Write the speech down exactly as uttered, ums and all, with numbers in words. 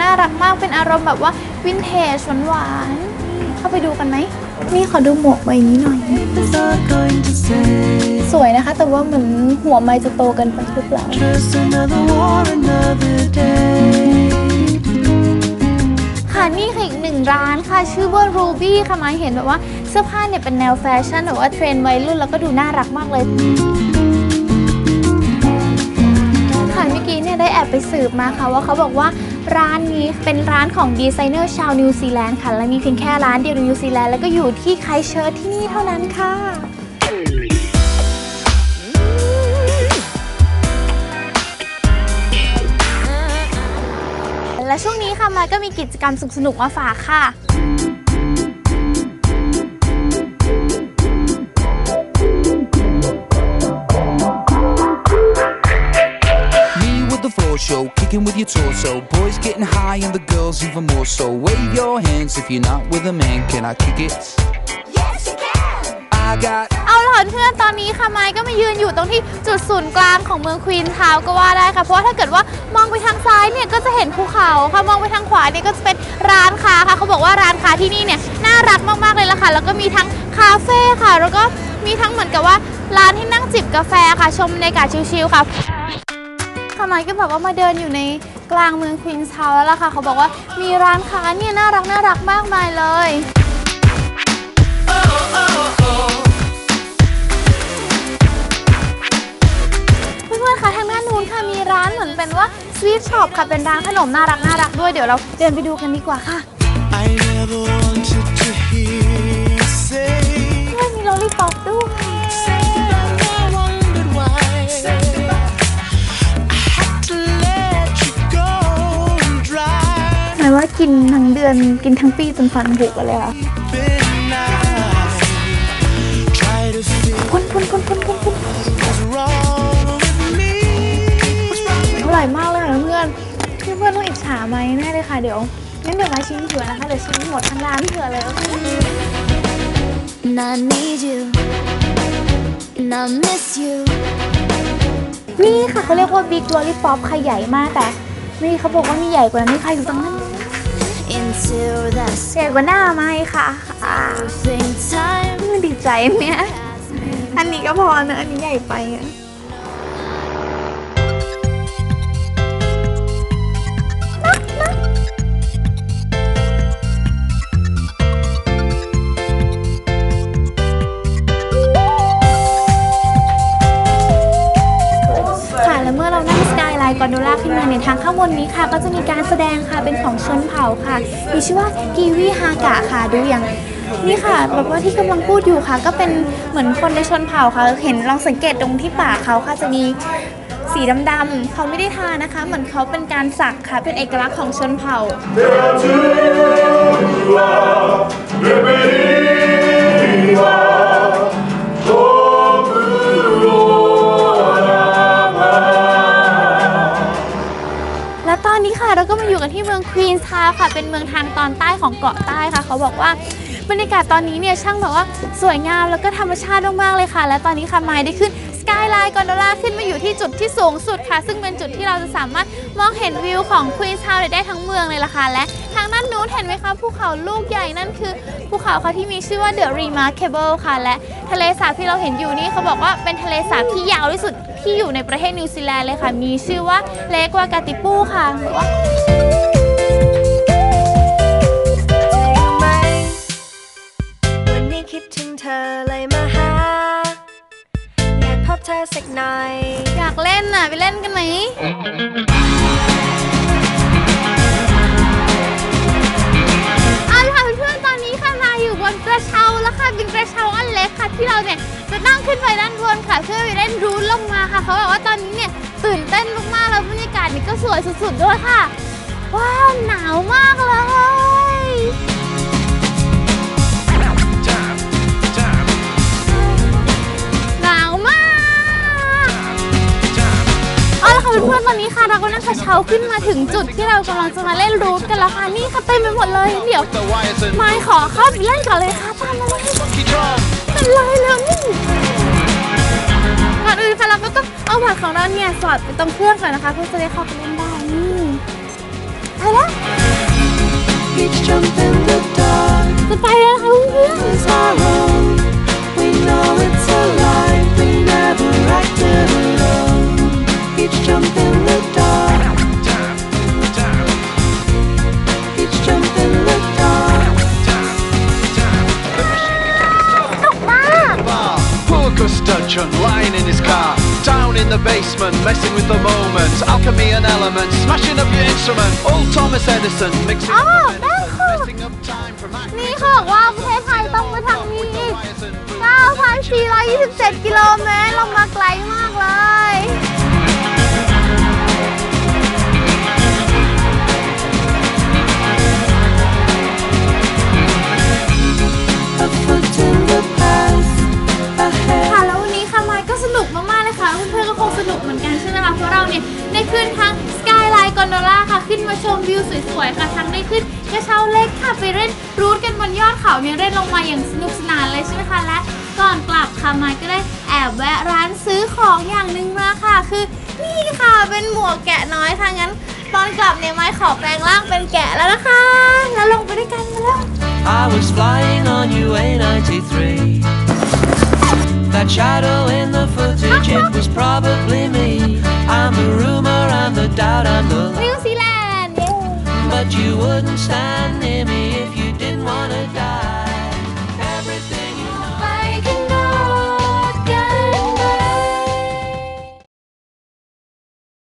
น่ารักมากเป็นอารมณ์แบบว่าวินเทจหวานๆเข้าไปดูกันไหมนี่ขอดูหมวกใบนี้หน่อยสวยนะคะแต่ว่าเหมือนหัวไม้จะโตกันไปหรือเปล่าค่ะนี่ค่ะอีกหนึ่งร้านค่ะชื่อว่า Ruby ค่ะมาเห็นแบบว่าเสื้อผ้าเนี่ยเป็นแนวแฟชั่นแบบว่าเทรนด์วัยรุ่นแล้วก็ดูน่ารักมากเลยค่ะเมื่อกี้เนี่ยได้แอบไปสืบมาค่ะว่าเขาบอกว่าร้านนี้เป็นร้านของดีไซเนอร์ชาวนิวซีแลนด์ค่ะและมีเพียงแค่ร้านเดียวในนิวซีแลนด์แล้วก็อยู่ที่ไครสต์เชิร์ชที่นี่เท่านั้นค่ะและช่วงนี้ค่ะมาก็มีกิจกรรมสนุกๆมาฝากค่ะShow kicking with your torso, boys getting high and the girls even more so. Wave your hands if you're not with a man. Can I kick it? Yes, you can. I got. เอาล่ะเพื่อนตอนนี้ค่ะไมค์ก็มายืนอยู่ตรงที่จุดศูนย์กลางของเมืองควีนทาวน์ก็ว่าได้ค่ะเพราะว่าถ้าเกิดว่ามองไปทางซ้ายเนี่ยก็จะเห็นภูเขาค่ะมองไปทางขวาเนี่ยก็จะเป็นร้านค้าค่ะเขาบอกว่าร้านค้าที่นี่เนี่ยน่ารักมากๆเลยล่ะค่ะแล้วก็มีทั้งคาเฟ่ค่ะแล้วก็มีทั้งเหมือนกับว่าร้านที่นั่งจิบกาแฟค่ะชมบรรยากาศชิลๆค่ะค่ะไมค์ก็แบบว่ามาเดินอยู่ในกลางเมืองควีนส์ทาวน์แล้วล่ะค่ะเขาบอกว่ามีร้านค้าเนี่ยน่ารักน่ารักมากมายเลยเพื่อนๆคะทางด้านนู้นค่ะมีร้านเหมือนเป็นว่าสวีทช็อปค่ะเป็นร้านขนมน่ารักน่ารักด้วยเดี๋ยวเราเดินไปดูกันดีกว่าค่ะมีโลลี่ป๊อปด้วยหมายว่ากินทั้งเดือนกินทั้งปีจนฟันผุกันเลยค่ะพ่นพ่นพ่นพ่นพ่นพ่นอร่อยมากเลยค่ะเพื่อนเพื่อนเพื่อนต้องอิจฉาไหมแน่เลยค่ะเดี๋ยวงั้นเดี๋ยวมาชิมเผื่อนะคะเดี๋ยวชิมหมดทั้งร้านเผื่อเลยนี่ค่ะเขาเรียกว่าบิ๊กลอลี่ป๊อปค่ะใหญ่มากแต่นี่เขาบอกว่ามีใหญ่กว่านี้ใครอยู่ตรงนั้นใหญ่กว่าหน้าไหมค่ะมันดีใจเนี่ยอันนี้ก็พอนะอันนี้ใหญ่ไปอ่ะเมื่อเรานั่งสกายไลน์กอนโดล่าขึ้นมาในทางข้างบนนี้ค่ะก็จะมีการแสดงค่ะเป็นของชนเผ่าค่ะมีชื่อว่ากีวีฮากะค่ะดูอย่างนี่ค่ะแบบว่าที่กำลังพูดอยู่ค่ะก็เป็นเหมือนคนในชนเผ่าค่ะเห็นลองสังเกตตรงที่ปากเขาค่ะจะมีสีดำๆเขาไม่ได้ทานะคะเหมือนเขาเป็นการสักค่ะเป็นเอกลักษณ์ของชนเผ่าและตอนนี้ค่ะเราก็มาอยู่กันที่เมืองควีนส์ทาวน์ค่ะเป็นเมืองทางตอนใต้ของเกาะใต้ค่ะเขาบอกว่าบรรยากาศตอนนี้เนี่ยช่างแบบว่าสวยงามแล้วก็ธรรมชาติมากๆเลยค่ะและตอนนี้ค่ะไมค์ได้ขึ้นสกายไลน์กอนโดล่าขึ้นมาอยู่ที่จุดที่สูงสุดค่ะซึ่งเป็นจุดที่เราจะสามารถมองเห็นวิวของควีนส์ทาวน์ได้ทั้งเมืองเลยล่ะค่ะและทางด้านนู้นเห็นไหมคะภูเขาลูกใหญ่นั่นคือภูเขาค่ะที่มีชื่อว่า The Remarkable ค่ะและทะเลสาบที่เราเห็นอยู่นี่เขาบอกว่าเป็นทะเลสาบที่ยาวที่สุดที่อยู่ในประเทศนิวซีแลนด์เลยค่ะมีชื่อว่าเลกวากาติปูค่ะวันนี้คิดถึงเธอเลยมาหาอยากพบเธอสักหน่อยอยากเล่นน่ะไปเล่นกันไหมเอาล่ะเพื่อนๆตอนนี้ค่ะมาอยู่บนกระเช้าแล้วค่ะเป็นกระเช้าอันเล็กค่ะที่เราเนี่ยจะนั่งขึ้นไปด้านบนค่ะเพื่อไปเล่นรูทลงมาค่ะเขาบอกว่าตอนนี้เนี่ยตื่นเต้นมากๆแล้วบรรยากาศนี่ก็สวยสุดๆด้วยค่ะว้าวหนาวมากเลยหนาวมากเอาล่ะค่ะเพื่อนๆตอนนี้ค่ะเราก็นั่งกระเช้าขึ้นมาถึงจุดที่เรากำลังจะมาเล่นรูทกันแล้วค่ะนี่ค่ะเต็มไปหมดเลยเดี๋ยวไมค์ขอเข้าไปเล่นก่อนเลยค่ะตามมาเลยเป็นไรแล้วนี่ก่อนอื่นค่ะเราก็ต้องเอาบัตรของเราเนี่ยสอดไปตรงเครื่องก่อนนะคะเพื่อจะได้เข้าไปเล่นได้นี่ไปแล้ว jump in the dark. จะไปแล้วค่ะเพื่อน It's our own. We know it's a lie. We never acted alone. Each jump in the dark. Each jump in the dark. ตกมาก Poor Gustachun lying in his car, down in the basement, messing with the moment. Alchemy and elements, smashing up your instrument. Old Thomas Edison mixing up the medicine, messing up time from นี่เขาบอกว่าประเทศไทยต้องไปทางนี้อีก เก้าพันสี่ร้อยยี่สิบเจ็ด กิโลเมตรเรามาไกลมากเลย A foot in the past. Ahead. ค่ะแล้ววันนี้ค่ะมายก็สนุกมากๆเลยค่ะเพื่อนๆก็คงสนุกเหมือนกันใช่ไหมคะเพราะเราเนี่ยได้ขึ้นทั้งสกายไลน์กอนโดล่าค่ะขึ้นมาชมวิวสวยๆค่ะทั้งได้ขึ้นกระเช้าเล็กค่ะไปเล่นรูทกันบนยอดเขาเนี่ยเล่นลงมาอย่างสนุกสนานเลยใช่ไหมคะและก่อนกลับค่ะมายก็ได้แอบแวะร้านซื้อของอย่างหนึ่งมาค่ะคือนี่ค่ะเป็นหมวกแกะน้อยค่ะงั้นตอนกลับเนี่ยมายขอแปลงร่างเป็นแกะแล้วนะคะแล้วลงไปด้วยกันมาแล้ว I was flying on U A ninety-three. That shadow in the footage, it was probably me. I'm the rumor, I'm the doubt, I'm the นิวซีแลนด์ but you wouldn't stand near me if you